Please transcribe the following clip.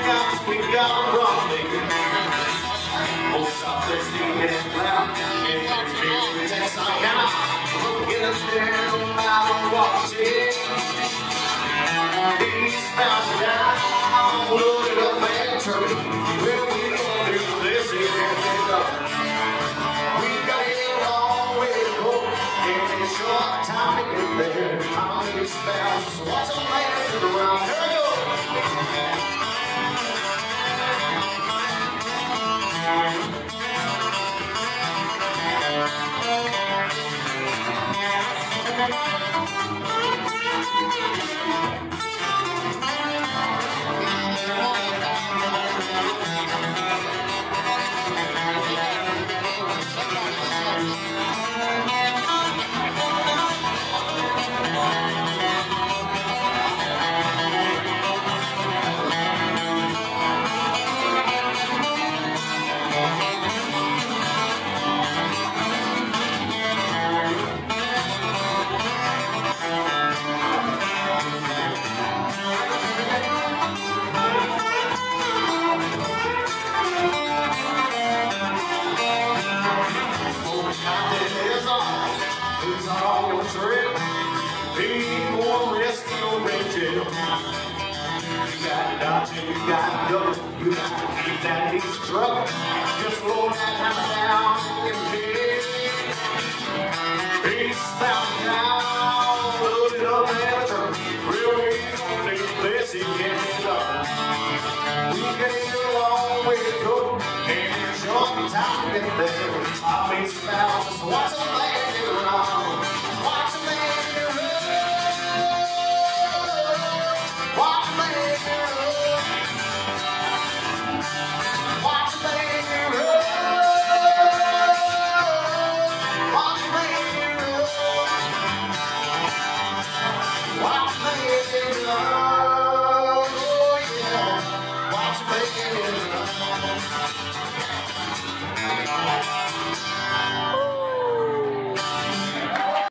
comes, we got a rendezvous. Oh, stop this thing and loud. If there's been text, I cannot. We'll get us there no matter what it is. Eastbound down, loaded up and truck. Well, we gonna do this here. We got a long way to go, and it's short time to get there. I'm eastbound, so watch on land to the round. Here we go. People risk no jail. You got to dodge and you got to double. You got to keep that piece of trouble. Just slow that hammer down and hit. Eastbound down, loaded up and a turn. Real we gonna do this, he can't stop. We got a long way to go, and it's short time to get there.